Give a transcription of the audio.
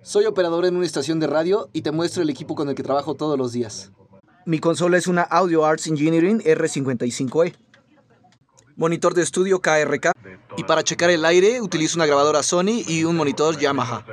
Soy operador en una estación de radio y te muestro el equipo con el que trabajo todos los días. Mi consola es una Audio Arts Engineering R55E. Monitor de estudio KRK. Y para checar el aire utilizo una grabadora Sony y un monitor Yamaha.